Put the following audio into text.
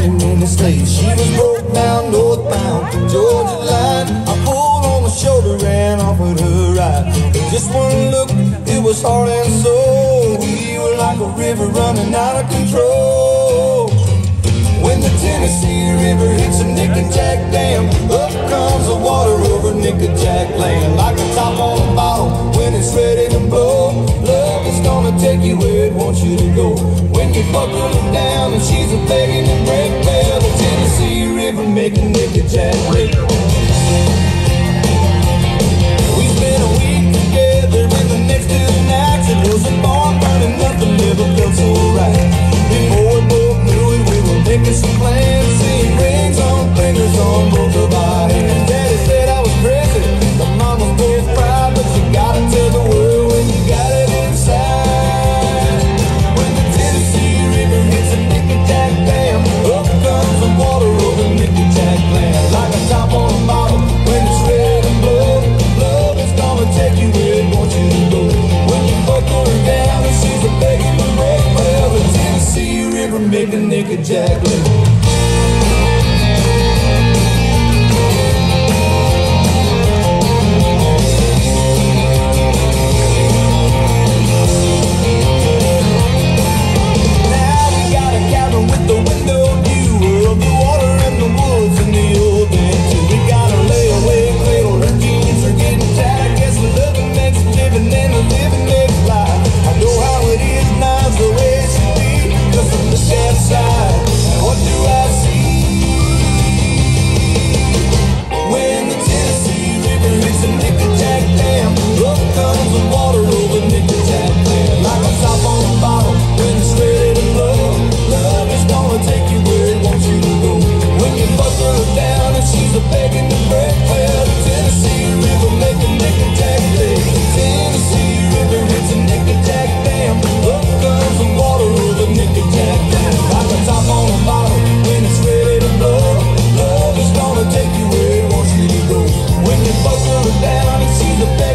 many slaves. She was broke down northbound, Georgia line. I pulled on the shoulder and offered her a ride. But just one look, it was heart and soul. We were like a river running out of control. When the Tennessee River hits a Nickajack Dam, up comes the water over Nickajack land. Like a top on a bottle when it's ready to blow. Love is gonna take you where it wants you to go. When you buckle her down and she's a begging to break, well, the Tennessee River making Nickajack break. We spent a week together and the next 2 nights it was a barn burning, nothing ever felt so right. Before we both knew it, we were making some plans, seeing rings on fingers on both of our hands. Daddy said I was crazy, the mamas both cried, but you gotta tell the world when you got it inside. When the Tennessee River hits a Nickajack Dam, up comes the water over Nickajack land. Like a top on a bottle when it's ready to blow. Love is gonna take you where it wants you to go. When you buckle her down and she's a begging to break, well, the Tennessee River making Nickajack land. She's a begging to break, well, the Tennessee River making Nickajack land. Tennessee River hits a Nickajack Dam, up comes the water over Nickajack land. Like a top on a bottle when it's ready to blow. Love is gonna take you where it wants you to go. When you buckle her down and she's a